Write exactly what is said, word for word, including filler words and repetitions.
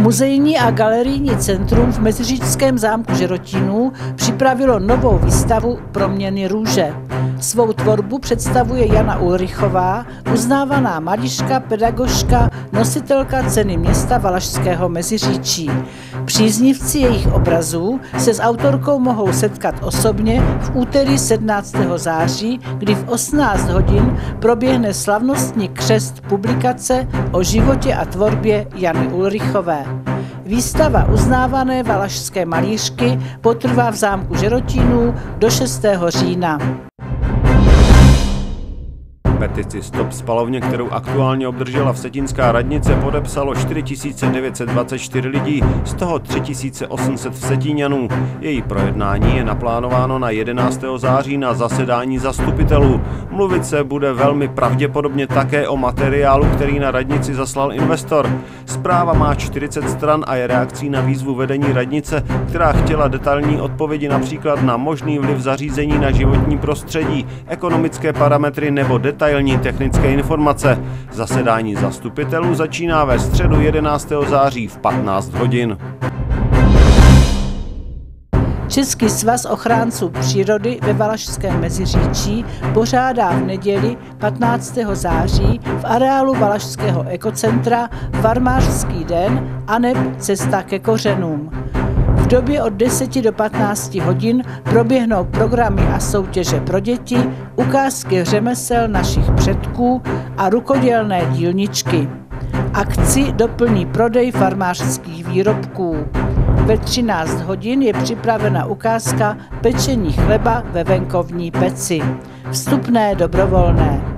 Muzejní a galerijní centrum v Meziříčském zámku Žerotínů připravilo novou výstavu Proměny růže. Svou tvorbu představuje Jana Ulrichová, uznávaná malířka, pedagožka, nositelka ceny města Valašského Meziříčí. Příznivci jejich obrazů se s autorkou mohou setkat osobně v úterý sedmnáctého září, kdy v osmnáct hodin proběhne slavnostní křest publikace o životě a tvorbě Jany Ulrichové. Výstava uznávané valašské malířky potrvá v zámku Žerotínů do šestého října. Petici Stop spalovně, kterou aktuálně obdržela vsetínská radnice, podepsalo čtyři tisíce devět set dvacet čtyři lidí, z toho tři tisíce osm set Vsetíňanů. Její projednání je naplánováno na jedenáctého září na zasedání zastupitelů. Mluvit se bude velmi pravděpodobně také o materiálu, který na radnici zaslal investor. Zpráva má čtyřicet stran a je reakcí na výzvu vedení radnice, která chtěla detailní odpovědi například na možný vliv zařízení na životní prostředí, ekonomické parametry nebo detailní technické informace. Zasedání zastupitelů začíná ve středu jedenáctého září v patnáct hodin. Český svaz ochránců přírody ve Valašském Meziříčí pořádá v neděli patnáctého září v areálu Valašského ekocentra Farmářský den aneb Cesta ke kořenům. V době od deseti do patnácti hodin proběhnou programy a soutěže pro děti, ukázky řemesel našich předků a rukodělné dílničky. Akci doplní prodej farmářských výrobků. Ve třináct hodin je připravena ukázka pečení chleba ve venkovní peci. Vstupné dobrovolné.